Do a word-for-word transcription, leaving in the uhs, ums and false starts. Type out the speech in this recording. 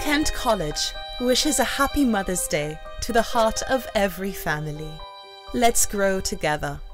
Kent College wishes a happy Mother's Day to the heart of every family. Let's grow together.